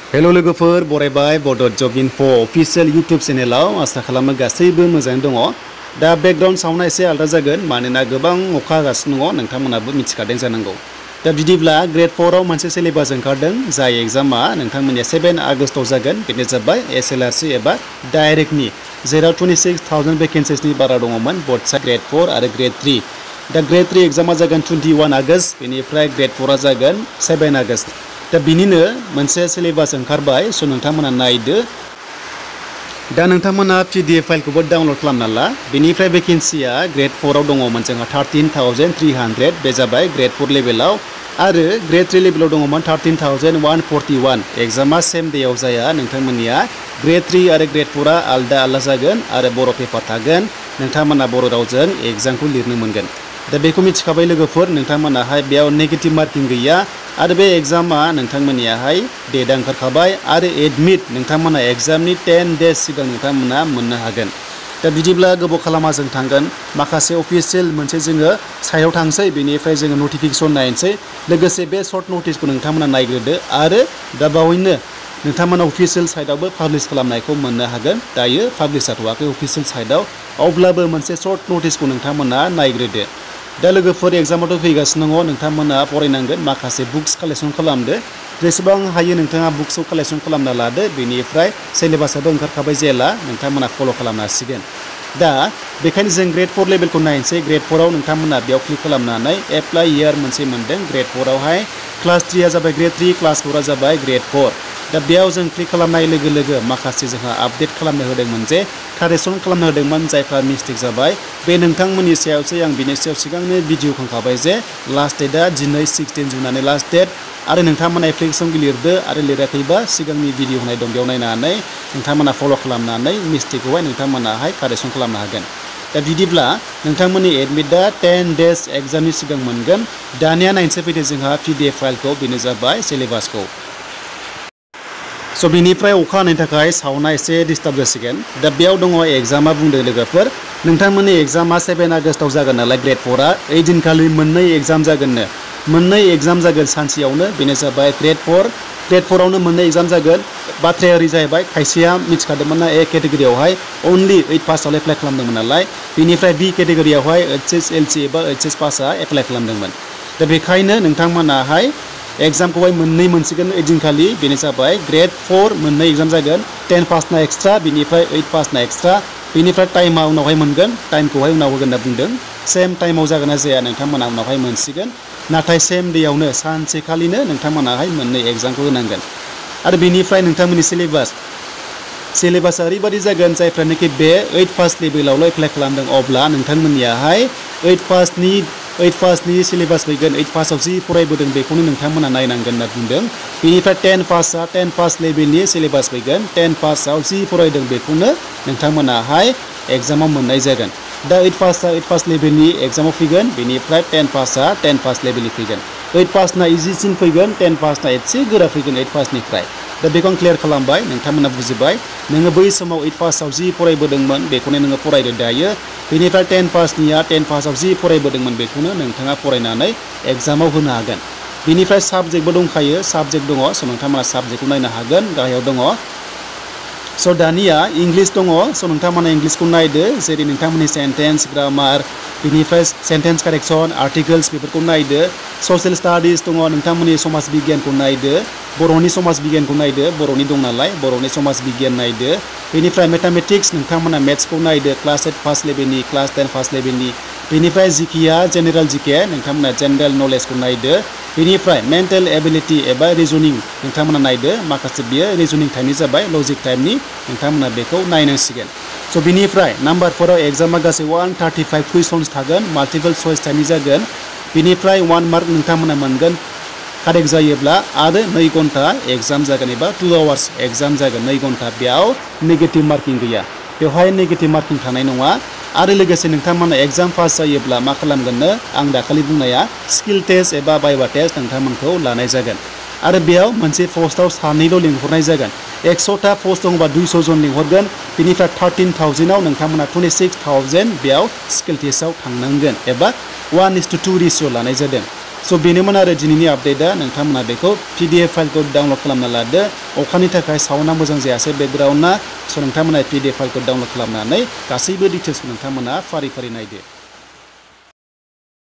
hello लोगोफोर बरायबाय बड जब info अफिशियेल YouTube चेनेलाव आसा खालामो गासैबो मोजाङै दङ दा बैकग्राउंड साउन्डआ एसे आलादा जागोन मानोना गोबां अखा हागासिनो दङ नोंथांमोनाबो मिथिखादों जानांगौ दा बिदिब्ला ग्रेड 4 आव मोनसे सिलेबास ओंखारदों जाय एग्जामा नोंथांमोननिया 7 आगस्टआव जागोन बेनो जाबाय SLRC एबा डाइरेक्टनि जेराव 26,000 वेकेन्सिसनि बारा दङमोन बोथ साइड ग्रेड 4 आरो ग्रेड 3 दा ग्रेड 3 एग्जामा जागोन 21 आगस्ट बेनिफ्राय ग्रेड 4 आ जागोन 7 आगस्ट दा बिनिनो मोनसे सिलेबास ओंखारबाय स' नोंथांमोना नायदो दा नोंथांमोना PDF फाइलखौबो डाउनलड खालामना ला बेनिफ्राय वेकेन्सिया ग्रेड 4 आव दङमोन जोंहा 13,300 बे जाबाय ग्रेड 4 लेभेलाव आरो ग्रेड 3 लेभेलाव दङमोन 13,141 एग्जामा सेम डेआव जाया नोंथांमोननिया ग्रेड 3 आरो ग्रेड 4 आ आलदा आलदा जागोन आरो बर' पेपार थागोन नोंथांमोना बर' रावजों एग्जामखौ लिरनो मोनगोन दा बेखौ मिथिखाबाय लोगोफोर नोंथांमोनाहाय बेयाव नेगेटिभ मार्किं गैया आरो बे एग्जामा नोंथांमोननियाहाय डेटआ ओंखारखाबाय आरो एडमिट नोंथांमोना एग्जामनि 10 डेज सिगां नोंथांमोना मोननो हागोन दा बिदिब्ला गोबाव खालामा जों थांगोन माखासे अफिशियेल मोनसे जोङो साइडआव थांसै बेनिफ्राय जोङो नटिफिकेसन नायनोसै लोगोसे बे सर्ट नटिसखौ नोंथांमोना नायग्रोदो आरो दा बावैनो नोंथांमोना अफिशियेल साइडआवबो पाब्लिश खालामनायखौ मोननो हागोन दायो पाब्लिश जाथ'वाखै अफिशियेल साइडआव अब्लाबो मोनसे सर्ट नटिसखौ नोंथांमोना नायग्रोदो दा लोगोफोर एग्जामाथ' फैगासिनो दङ नोंथांमोना फरायनांगोन माखासे बुक्स कालेक्शन खालामदो जेसेबां हायो नोंथाङा बुक्सखौ कालेक्शन खालामना लादो बेनिफ्राय सिलेबासाबो ओंखारखाबाय जेला नोंथांमोना फल' खालामनो हासिगोन दा बेखायनो जों ग्रेड 4 लेभेलखौ नायनोसै ग्रेड 4 आव नोंथांमोना बेयाव क्लिक खालामनानै एप्लाइ इयार मोनसे मोनदों ग्रेड 4 आवहाय क्लास 3 आ जाबाय ग्रेड 3 क्लास 4 आ जाबाय ग्रेड 4 दा बेयाव जों क्लिक खालामनाय लोगो लोगो माखासे जोंहा आपडेट खालामनो होदोंमोन जे कारेक्सन खालामनो होदोंमोन जायफ्रा मिस्टेक जाबाय बे नोंथांमोननि सायावसो आं बिनि सायाव सिगांनो भिडिअ खालामखाबाय जे लास्ट डेटआ दिनै 16 जुनानो लास्ट डेट आरो नोंथांमोना एप्लिकेसन लिरदो आरो लिराखैबा सिगांनि भिडिअ होनाय दं बेयाव नायनानै नोंथांमोना फल' खालामनानै मिस्टेकखौहाय नोंथांमोनाहाय कारेक्सन खालामनो हागोन दा बिदिब्ला नोंथांमोननि एडमिटआ 10 डेज एग्जामनि सिगां मोनगोन दानिया नायनोसै फैदो जोंहा PDF फाइलखौ बेनो जाबाय सिलेबासखौ स' बिनिफ्राय अखा हानायनि थाखाय साउन्डआ एसे डिस्टार्ब जासिगोन दा बेयाव दङ एग्जामा बुंदों लोगोफोर नोंथांमोननि एग्जामा 7 आगस्टआव जागोन नालाय ग्रेड 4 आ ओइ दिनखालि मोननै एग्जाम जागोननो मोननै एग्जाम जागोन सानसेयावनो बेनो जाबाय ग्रेड 4 आवनो मोननै एग्जाम जागोन बाथ्राया ओरै जाहैबाय खायसेया मिथिखादोंमोन ना ए केटेगरियावहाय अनलि 8 पासआव एप्लाइ खालामदोंमोन नालाय बेनिफ्राय बि केटेगरियावहाय HSLC एबा HS पासआ एप्लाइ खालामदोंमोन दा बेखायनो नोंथांमोनाहाय एग्जामखौहाय मोननै मोनसिगोन ओइदिनखालि बेनो जाबाय ग्रेड 4 मोननै एग्जाम जागोन 10 पासना एक्सट्रा बेनिफ्राय 8 पासना एक्सट्रा बेनिफ्राय टाइमा उनावहाय मोनगोन टाइमखौहाय उनाव होगोन होनना बुंदों सेम टाइमाव जागोन ना जाया नोंथांमोना उनावहाय मोनसिगोन नाथाय सेम डेयावनो सानसेखालिनो नोंथांमोनाहाय मोननै एग्जामखौ होनांगोन आरो बेनिफ्राय नोंथांमोननि सिलेबासा ओरैबायदि जागोन जायफ्रानोखि बे 8 पास लेभेलावल' एप्लाइ खालामदों अब्ला नोंथांमोननियाहाय 8 पासनि सिलेबास फैगोन 8 पासआव जि फरायबोदों बेखौनो नोंथांमोना नायनांगोन होनना बुंदों बेनिफ्राय 10 पास लेभेलनि सिलेबास फैगोन 10 पासआव जि फरायदों बेखौनो नोंथांमोनाहाय एग्जामाव मोननाय जागोन दा 8 पास लेभेलनि एग्जामाव फैगोन बेनिफ्राय 10 पासआ 10 पास लेभेलनि फैगोन 8 पासना इजिसिन फैगोन 10 पासना एसे गोरा फैगोन 8 पासनिफ्राय दा बेखौ आं क्लियार खालामबाय नोंथांमोना बुजिबाय नोङो बै समाव 8 पासआव जि फरायबोदोंमोन बेखौनो नोङो फरायदो दायो बेनिफ्राय 10 पासनिया 10 पासआव जि फरायबोदोंमोन बेखौनो नोंथाङा फरायनानै एग्जामाव होनो हागोन बेनिफ्राय साबजेक्टबो दंखायो साबजेक्ट दङ स' नोंथांमोना साबजेक्टखौ नायनो हागोन गाहायाव दङ स' दानिया इंलिश दङ स' नोंथांमोना इंलिशखौ नायदो जेरै नोंथांमोननि सेन्टेन्स ग्रामार बेनिफ्राय सेन्टेन्स कारेक्सन आर्टिकल्स बेफोरखौ नायदो ससियेल स्टाडिज दङ नोंथांमोननि समाज बिगियानखौ नायदो बर'नि समाज बिगियानखौ नायदो बर'नि दं नालाय बर'नि समाज बिगियान नायदो बेनिफ्राय मेथामेटिक्स नोंथांमोना मेथ्सखौ नायदो क्लास 8 फार्स्ट लेभेलनि क्लास 10 फार्स्ट लेभेलनि बेनिफ्राय जिकेया जेनेरेल जिके नोंथांमोना जेनेरेल नलेजखौ नायदो बेनिफ्राय मेन्टेल एबिलिटि एबा रिजनिं नोंथांमोना नायदो माखासे बियो रिजनिं टाइमनि जाबाय लजिक टाइमनि नोंथांमोना बेखौ नायनांसिगोन स' बिनिफ्राय नाम्बारफोराव एग्जामा गासै 135 कुइसन्स थागोन माल्टिपल चइस टाइमनि जागोन बेनिफ्राय 1 मार्क नोंथांमोना मोनगोन कारेक्ट जायोब्ला आरो 2 घन्टा एग्जाम जागोन एबा 2 आवार्स एग्जाम जागोन 2 घन्टा बेयाव नेगेटिभ मार्किं गैया बेवहाय नेगेटिभ मार्किं थानाय नङा आरो लोगोसे नोंथांमोना एग्जाम पास जायोब्ला मा खालामगोननो आं दाखालि बुंनाया स्किल टेस्ट एबा भाइभा टेस्ट नोंथांमोनखौ लानाय जागोन आरो बेयाव मोनसे पस्टआव सानैल' लिंहरनाय जागोन 100टा पस्ट दंबा 200 जन लिंहरगोन बेनिफ्राय 13,000 आव नोंथांमोना 26,000 बेयाव स्किल टेस्टआव थांनांगोन एबा 1:2 रेशिअ लानाय जादों स' बेनोमोन आरो दिनैनि आपडेटआ नोंथांमोना बेखौ PDF फाइलखौ डाउनलड खालामना लादो अखानि थाखाय साउन्डआ मोजां जायासै बेकग्राउन्डआ स' नोंथांमोना PDF फाइलखौ डाउनलड खालामनानै गासैबो डिटेल्सखौ नोंथांमोना फारि फारि नायदो